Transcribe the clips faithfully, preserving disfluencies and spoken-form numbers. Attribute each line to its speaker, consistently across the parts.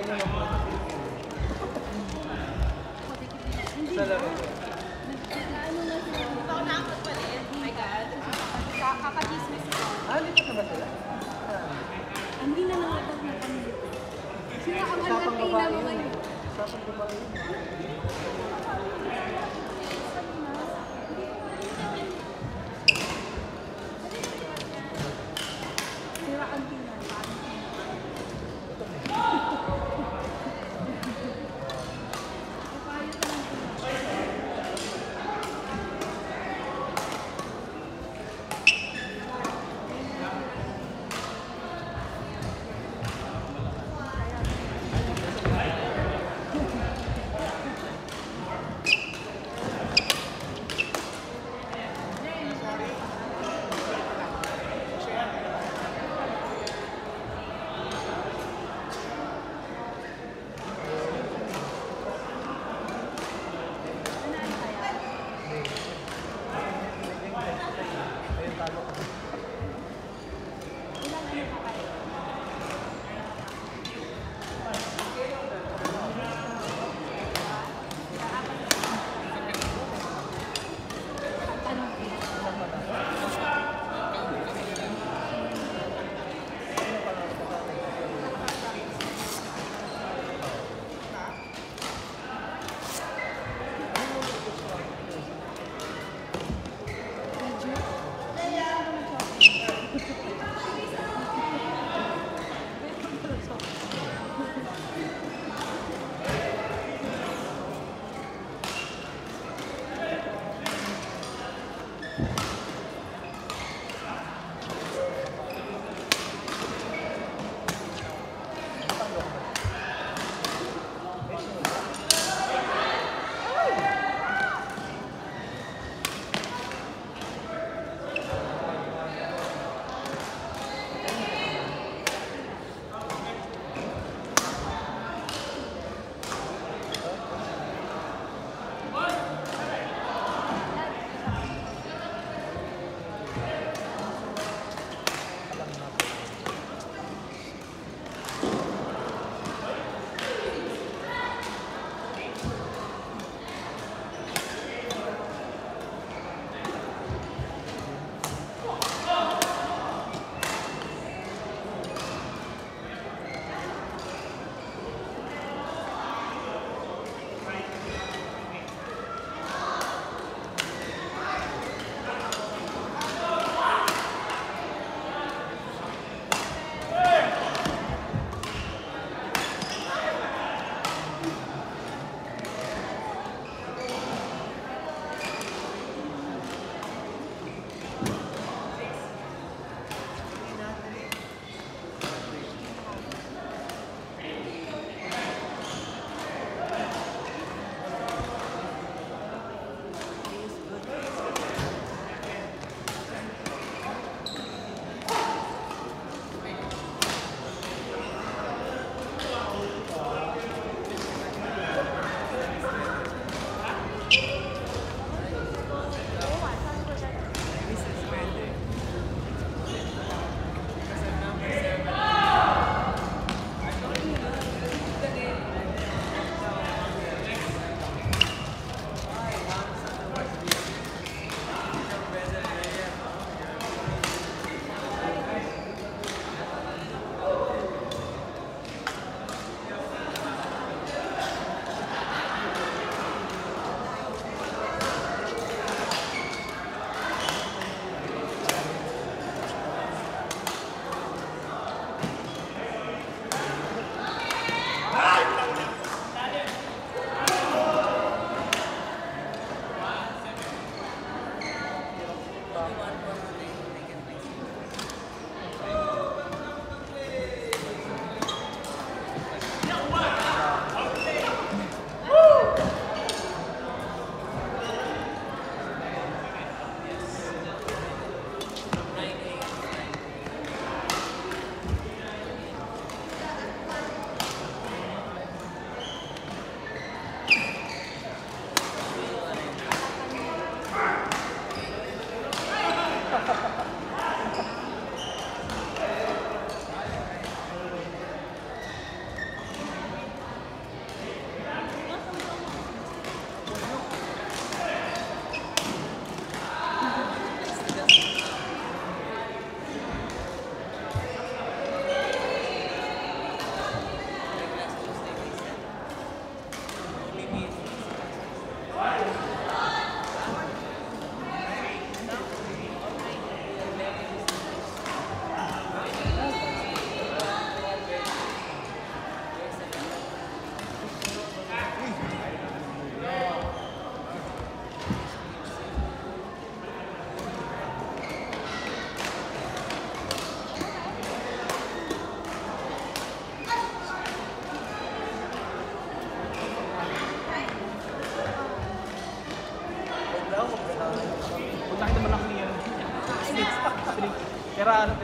Speaker 1: Salamat.
Speaker 2: Ano na sila? Ikaw na ang magpalit. Oh my God. Kakakismis ko.
Speaker 1: Ah, lipat na ba sila?
Speaker 2: Hindi na nangatag na kami. Sila ang hanggang kayo na mga yun.
Speaker 1: Usapang babae yun.
Speaker 2: Sira ang tingnan.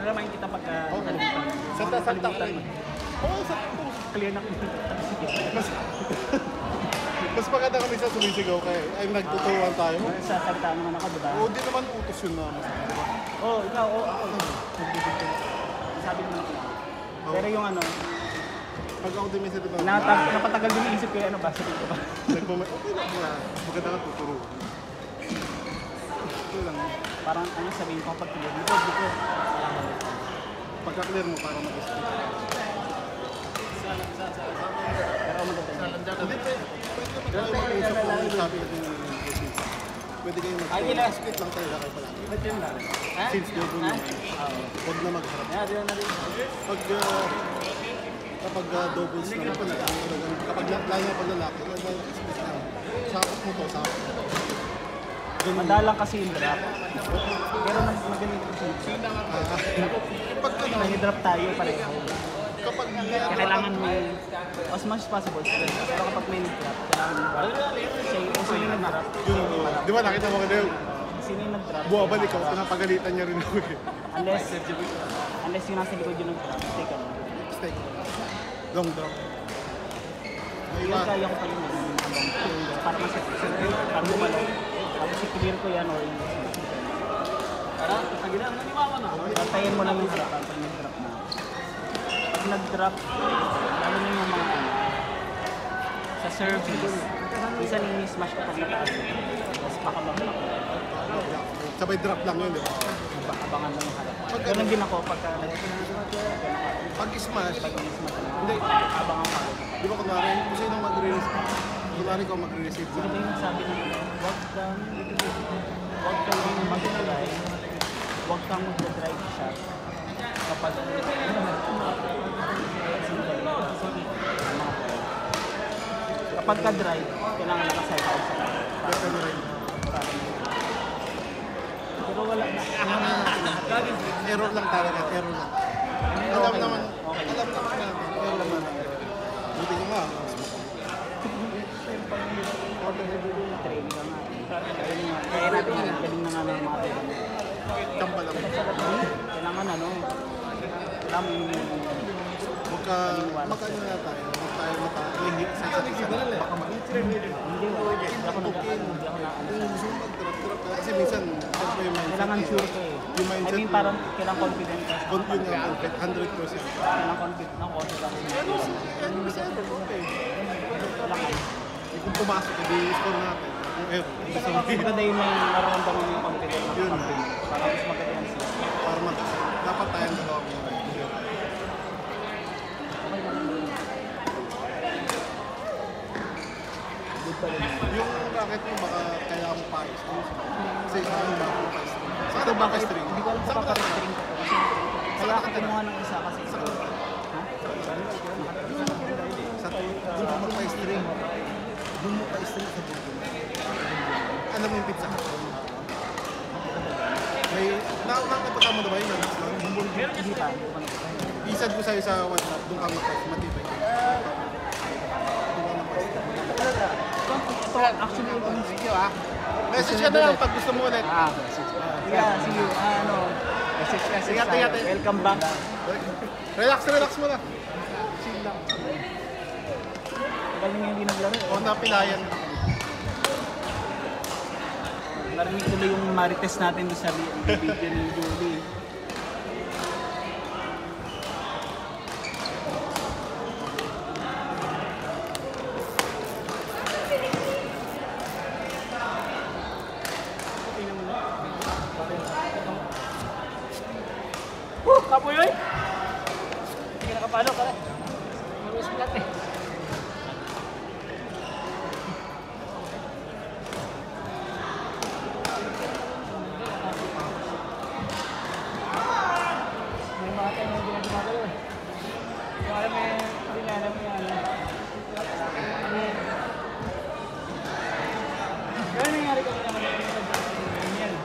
Speaker 3: Nalamain kita pagka...
Speaker 4: Oo. Salta-salta ka rin. Oo, sa
Speaker 3: Clear na.
Speaker 4: Mas, mas maganda kami sa sumisigaw kaya ay nagtuturuan tayo.
Speaker 3: Sa salita naman ako, di ba?
Speaker 4: Oo, di naman utos yun na mas.
Speaker 3: Oo, oh, ikaw, oo, ako. Nagbibigay. Sabi mo na. Pero yung ano,
Speaker 4: Pag ako din may salita.
Speaker 3: natag, napatagal din yung isip ko yung ano ba, sabi ko ba?
Speaker 4: Nagpama, okay lang na. Maganda ka tuturuan. Okay lang.
Speaker 3: Parang ano sabihin ko pag clear, dito, dito.
Speaker 4: Pagka-clear mo para mag-speak.
Speaker 3: Pero maganda.
Speaker 4: Hindi, pwede pwede naman kayo mag-usap kung ano sabi ko din yung pwede kayo mag-split lang talaga kayo pala.
Speaker 3: Ba't yun lang? Ha?
Speaker 4: Since double naman.
Speaker 3: Oo.
Speaker 4: Huwag na magharap.
Speaker 3: Yeah, di na rin.
Speaker 4: Pag uh, kapag uh, doubles na naman na kapag layo pa lalaki, split lang. Sakot mo to, sakot mo to. Ganun.
Speaker 3: Madalang kasi yung drop. Pero nag magaling kasi.
Speaker 4: Ah, pag ano,
Speaker 3: Nag-drop tayo pareho.
Speaker 4: kapag
Speaker 3: Kaya kailangan may as much as possible stress. Pero kapag may drop, kailangan kasi kung sino yung nag-drop,
Speaker 4: yun, di ba nakita mo kanina,
Speaker 3: sino yung nag-drop,
Speaker 4: buwabalik ako, pinapagalitan niya rin ako eh.
Speaker 3: unless unless yung nasa likod yung nag-drop, stay ka lang.
Speaker 4: Mistake. Long drop. May
Speaker 3: Yun
Speaker 4: iba,
Speaker 3: kaya ko pa yung habang para mas para bumalik. Tapos i-clear ko yan or yung para pag ginagawa naniwala na. Pantayin mo lang yung harapan pag nag-drop na. Pag nag-drop, lalo na yung mga ano, sa service, minsan ini-smash ko pag nataas. Tapos baka mag-block.
Speaker 4: sabay drop lang yun eh.
Speaker 3: Abangan lang yung harapan. Ganun din ako pagka nag-smash.
Speaker 4: Pag smash,
Speaker 3: Pag in-smash na.
Speaker 4: Hindi.
Speaker 3: Abangan ko.
Speaker 4: di ba kunwari, kung sino magre-receive, kunwari ko magre-receive
Speaker 3: Sino
Speaker 4: na.
Speaker 3: ba yung nagsabi na wag kang wag kang mag-drive, wag kang mag-drive shot kapag kapag ka-drive, kailangan naka-side out sa
Speaker 4: Better na rin.
Speaker 3: pero wala na.
Speaker 4: Error lang talaga, error lang. Alam naman, alam naman natin, error naman. Buti ko nga.
Speaker 3: Training ka nga. Galing nga. Kaya natin yan, galing na nga ng mga training.
Speaker 4: Tamba lang.
Speaker 3: Kailangan ano, kailangan yung
Speaker 4: Huwag ka, mag-ano na tayo. Huwag tayo matahingi sa isa't isa. Baka mag-trend.
Speaker 3: hindi ko, hindi ako nag hindi ako na ano.
Speaker 4: Kung gusto mo mag-drop-drop ka, kasi minsan, siyempre yung mindset.
Speaker 3: Kailangan
Speaker 4: eh.
Speaker 3: sure ka eh.
Speaker 4: Yung
Speaker 3: I
Speaker 4: mindset
Speaker 3: mean
Speaker 4: mo.
Speaker 3: parang kailangan confident ka.
Speaker 4: Con- yun nga, one hundred percent.
Speaker 3: Kailangan confident ng konti lang.
Speaker 4: Yan yung isa, okay. Eh, kung pumasok, hindi score natin. Kung error, hindi sa
Speaker 3: Kasi maganda yung may nararamdaman mo yung confident ng
Speaker 4: Yun.
Speaker 3: company. Para mas maganda yan sila.
Speaker 4: para mag dapat tayong dalawa mo.
Speaker 3: Good pa rin.
Speaker 4: Yung racket mo, baka kaya mo pa is. Kasi sa akin ba ako pa is. Sa akin ba pa string?
Speaker 3: Hindi ko alam
Speaker 4: Saan
Speaker 3: kung
Speaker 4: ka nakatira?
Speaker 3: papapastring ko. Kasi kaya ako kumuha ng isa kasi ito. Ha?
Speaker 4: Sa doon mo pa string. Doon mo pa string sa bugo. Alam mo yung pizza ka? May, nakakapata mo na ba yun?
Speaker 3: Hindi pa.
Speaker 4: Isad ko sa'yo sa WhatsApp, doon ka matibay.
Speaker 3: Actually, ito yung
Speaker 4: Thank you ah. Message ka na lang pag gusto mo ulit.
Speaker 3: Ah, yeah, see you. Ah, ano, message message
Speaker 4: Ingat,
Speaker 3: tayo.
Speaker 4: ingat, eh.
Speaker 3: Welcome back.
Speaker 4: Relax, relax mo na. Chill lang.
Speaker 3: Galing nga hindi naglaro.
Speaker 4: O napilayan.
Speaker 3: Narinig tuloy yung marites natin doon sa video ni Julie. Woo! Kapoy yun! Hindi ka nakapalo ka rin. Marus plat eh. May mga tayo na ginagawa yun. Yung alam mo yung, hindi na alam mo yung ano. Gano'n nangyari kami naman yung ganyan.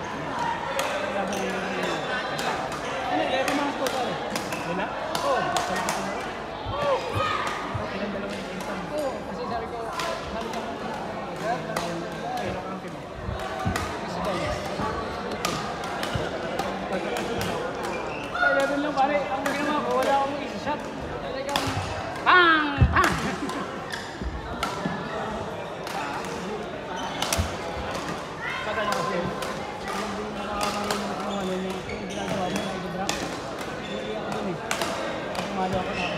Speaker 3: Ano, kaya ko mga spot pare. Wala? Oo. Oo. Ilang dalawa yung pinsan. Oo, kasi sabi ko, sabi ko, ayun ako ang pino. Kasi tayo. Pagkakasyon ako. Ay, labi Pare, ang ginawa ko, wala akong isa-shot. Talagang, pang! Pang! Pag ano kasi, hindi nakakarunong kung ano yung ginagawa mo na i-drop. Hindi ako dun eh. Pag umalo ako na